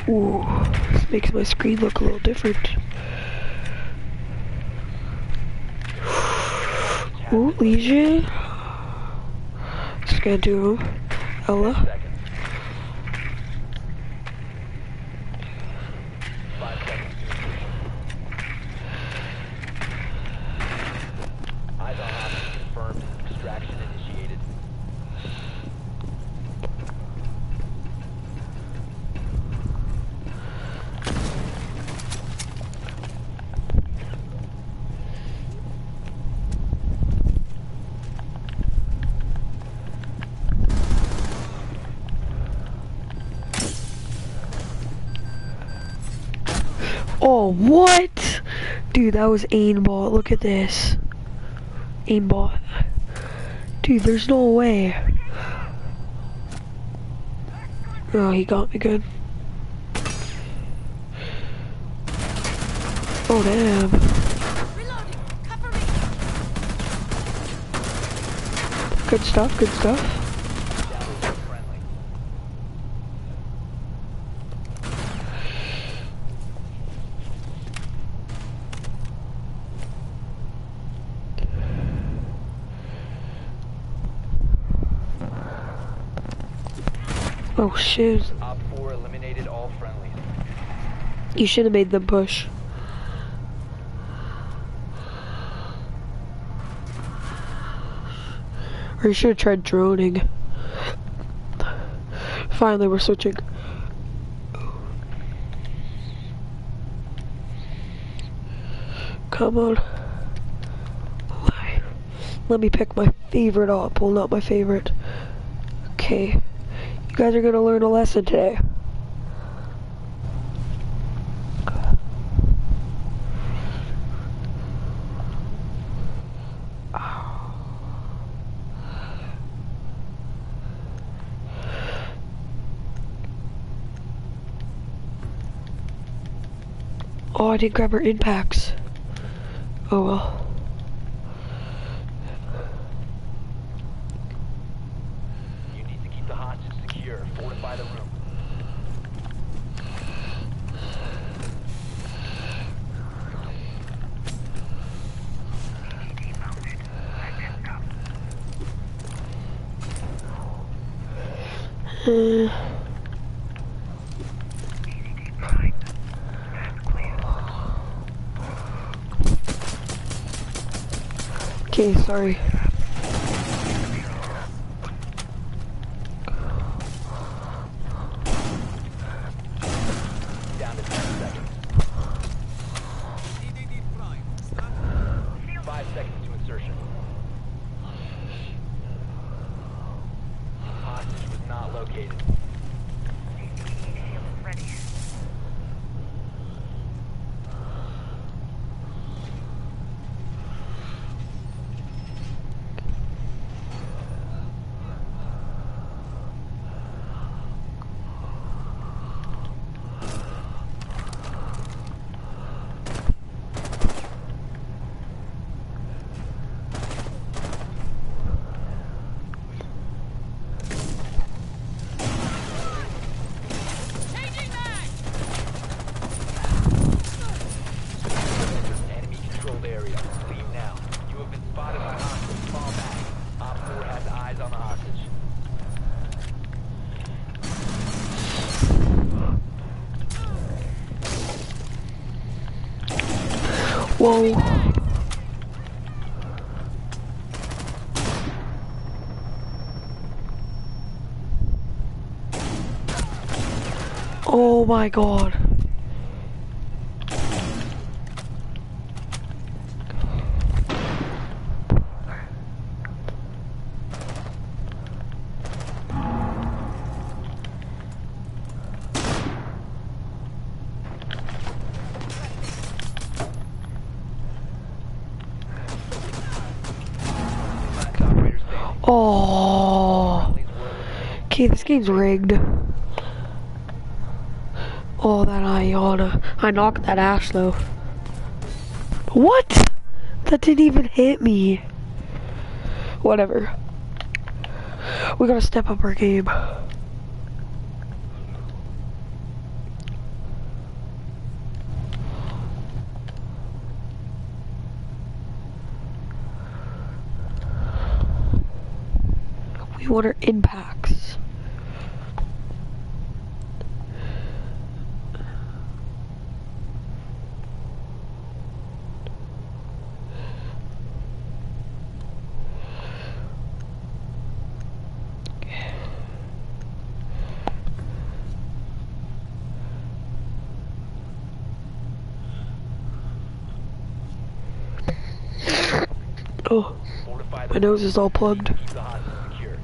Ooh, this makes my screen look a little different. Ooh, Legion. Just gonna do Ella. Oh, what? Dude, that was aimbot. Look at this. Aimbot. Dude, there's no way. Oh, he got me good. Oh, damn. Good stuff, good stuff. Oh shit. Op 4 eliminated all friendlies. You should have made them push. Or you should have tried droning. Finally, we're switching. Come on. Let me pick my favorite op. Well, not my favorite. Okay. You guys are gonna learn a lesson today. Oh, I didn't grab her impacts. Oh well. Fortify the room. Okay, sorry. Down to 10 seconds. 5 seconds to insertion. Hostage was not located. Whoa. Oh my god. Oh. Okay, this game's rigged. Oh, that Iana. I knocked that ass though. What? That didn't even hit me. Whatever. We gotta step up our game. one are impacts. Oh, Fortify my the nose is all plugged. keep the hostage secure.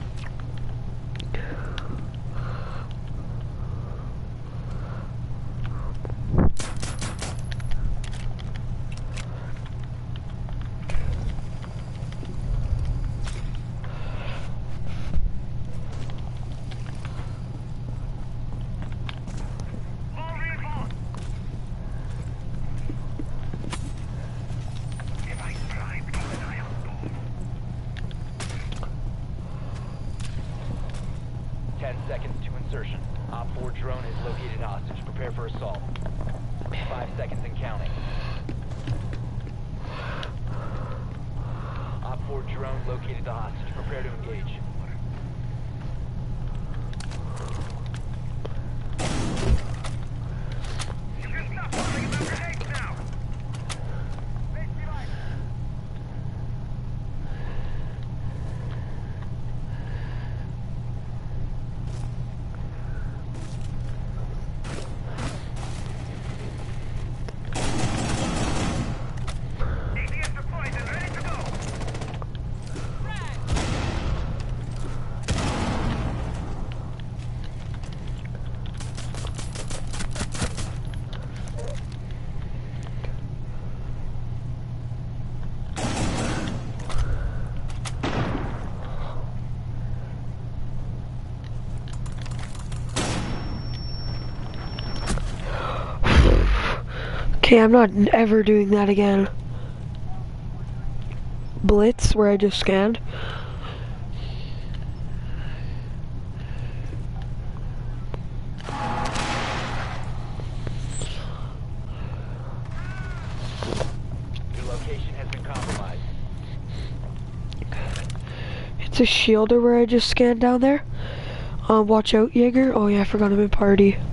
Seconds to insertion. Op 4 drone has located hostage. Prepare for assault. 5 seconds and counting. Op 4 drone located the hostage. Prepare to engage. Okay, I'm not ever doing that again. Blitz, where I just scanned. Your location has been compromised. It's a shielder where I just scanned down there. Watch out, Jaeger. Oh yeah, I forgot I'm in party.